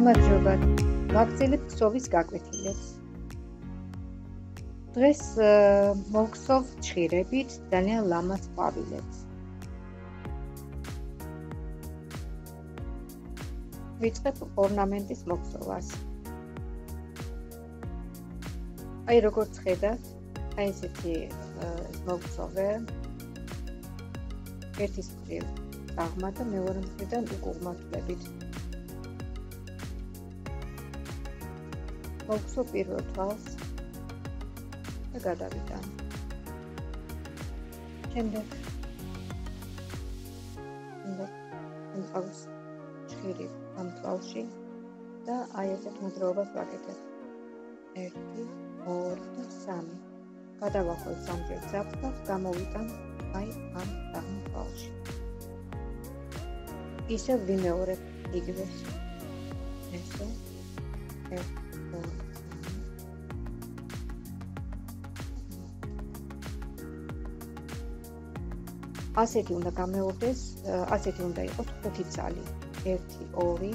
გამარჯობათ. ვაგრძელებ ქსოვის გაკვეთილებს. დღეს მოვხსოვ ჭხირებით ძალიან ლამაზ ყვავილებს. ვიწყებ ორნამენტის მოხსოვას. აი როგორც ხედავთ, აი ესეთი მოვხსოვე. ერთის მხრივ წაღმა და მეორე მხრიდან უკუღმართლებით. მოვხსოვ პირველ თვალს და გადავიტან. შემდეგ მყავს ჭხირი ამ თვალში და აი ესეთ მოძრაობას ვაკეთებ. 1, 2 და 3. გადავახვალ სამჯერ ძაბს და გამოვიტან აი ამ თვალში. ისევ ვიმეორებ იგივეს. ესე 1, 2, 3. ასეთი უნდა გამეორდეს, ასეთი უნდა იყოს 5 ცალი. 1, 2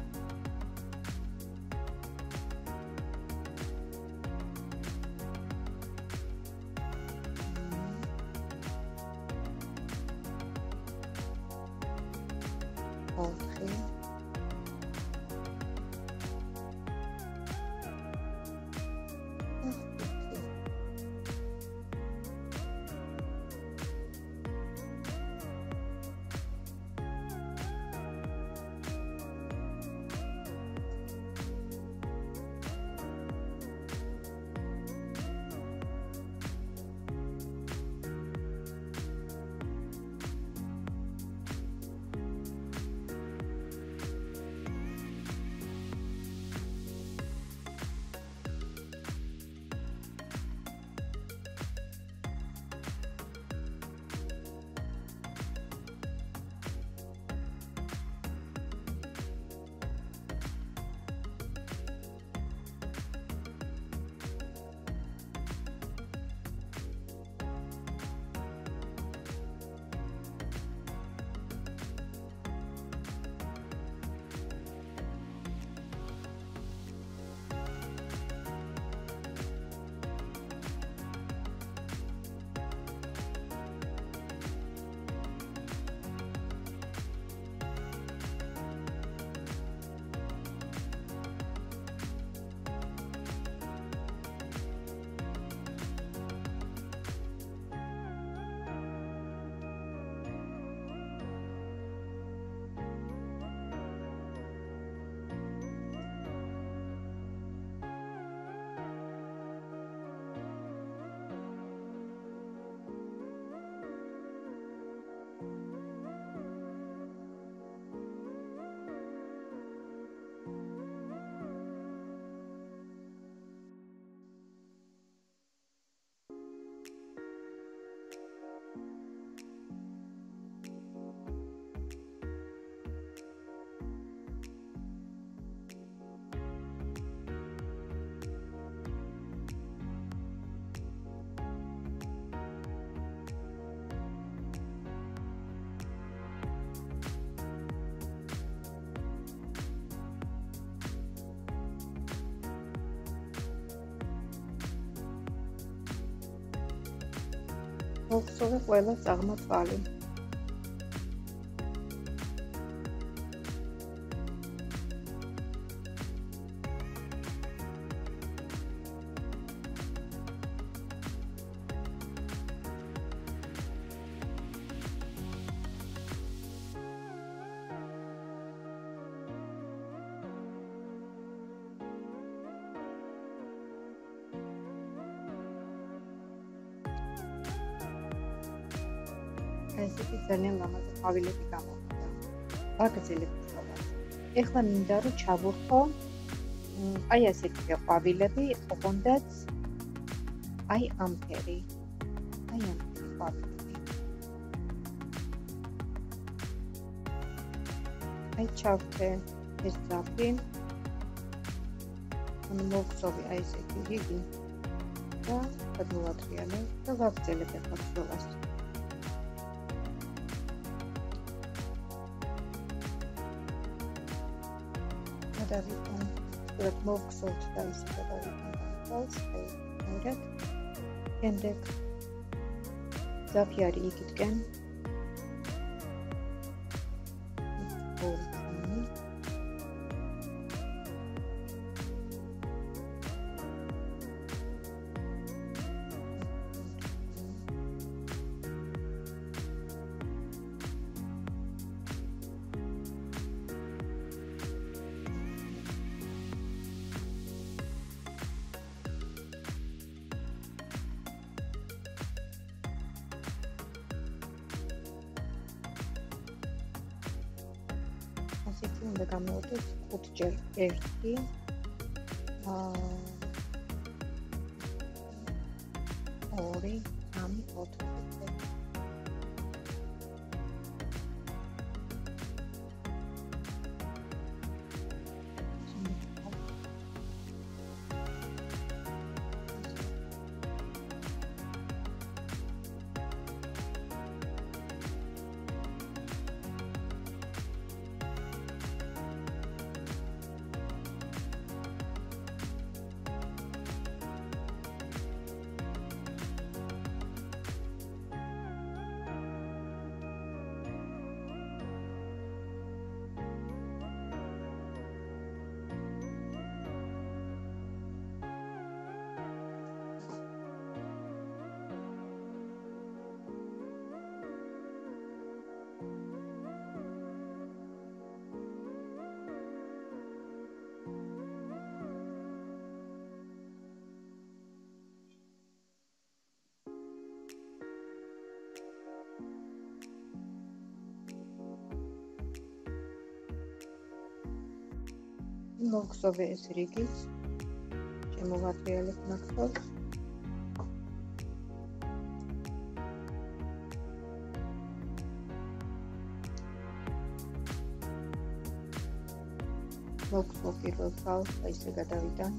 მოვხსოვე ყველა წაღმა თვალი. ესეთი ძალიან ლამაზი ყვავილები გამოვიდა. ვაგრძელებ ქსოვას. ეხლა მინდა რომ ჩავურხო აი ასეთი ყვავილები, ოღონდაც აი ამ ფერი. აი ამ ყვავილები. აი ჩავთე ეს ძაფი. მოვხსოვე აი ესეთი რიგი და გადმოვატრიალებ და ვაგრძელებ ეხლა ქსოვას. გადავიდან, უბრალოდ მოვხსოვთ და ისე გადავიდან განწყალს, მერად. შემდეგ ძაფი არის იგითკენ. ასეთი უნდა გამოვიდეთ 5 ჯერ 1 2 3 4 მოგხსოვე ეს რიგიც, შემოვატრიალებ მაქროს. მოგხსოვ პირველ ხალხს და ისე გადავიდა.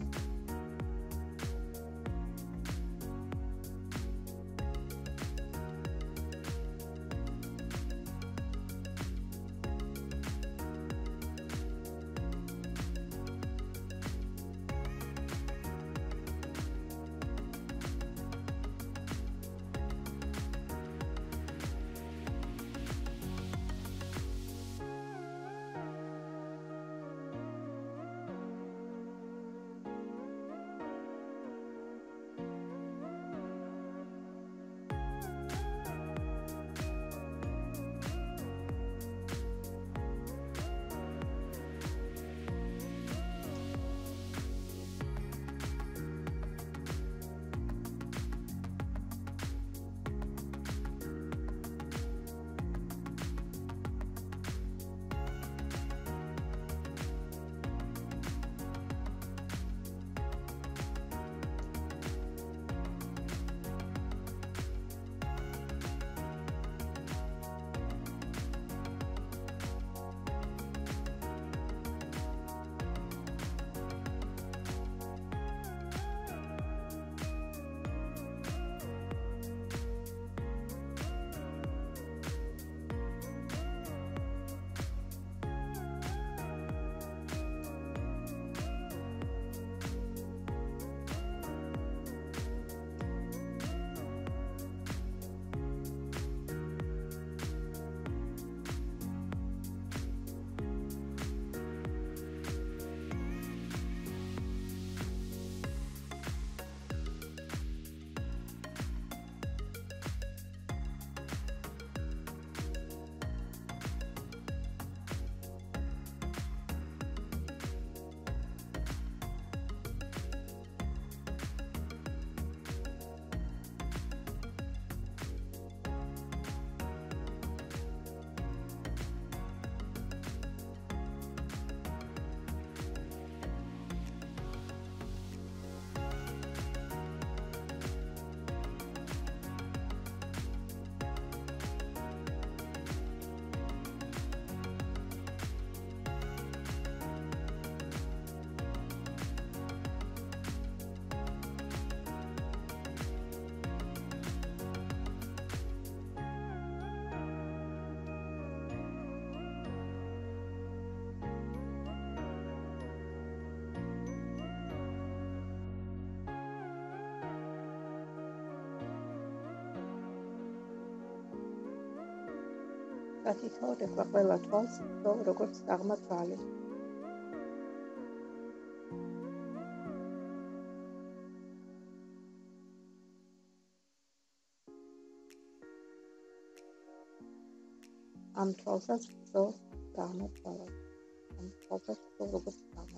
გათითოოთ ეხლა ყველა თვალს, რომ როგორც დაღმა თვალი. ამ თვალსაც ვწო დაღმა თვალი. ამ თვალსაც ვწო როგორც დაღმა.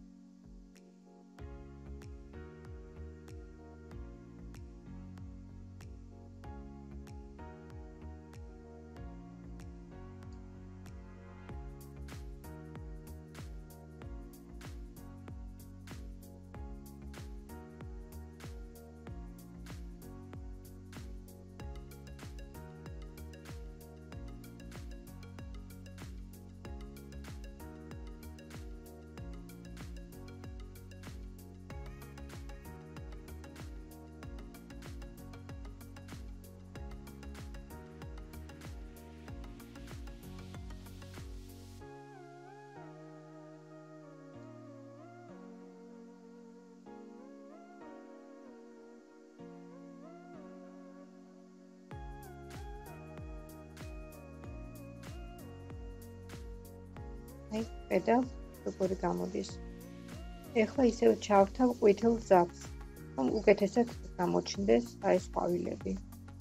აი, პედა როგორი გამოდის. ეხლა ისევ ჩავრთავ ყვითელ ზაფს, რომ უკეთესად გამოჩნდეს აი ეს ყვავილები.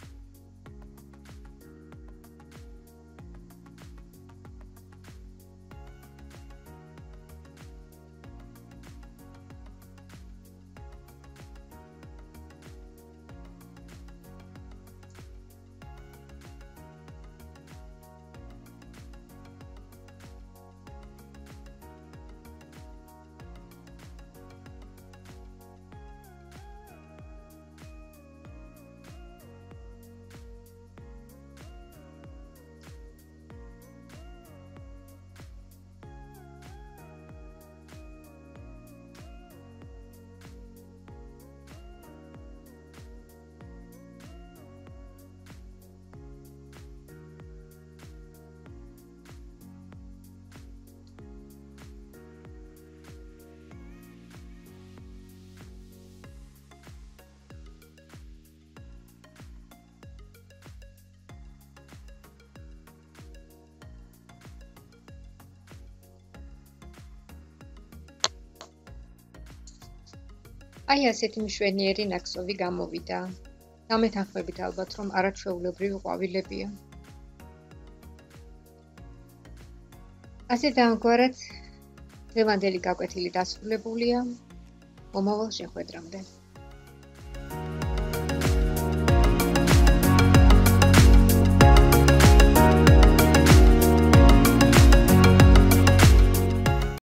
აი ასეთი მშვენიერი ნაკსოვი გამოვიდა. გამეთანხმებით ალბათ, რომ არაჩვეულებრივი ყვავილებია. ასე დამგვარად დღევანდელი გაკვეთილი დასრულებულია. მომავალ შეხვედრამდე.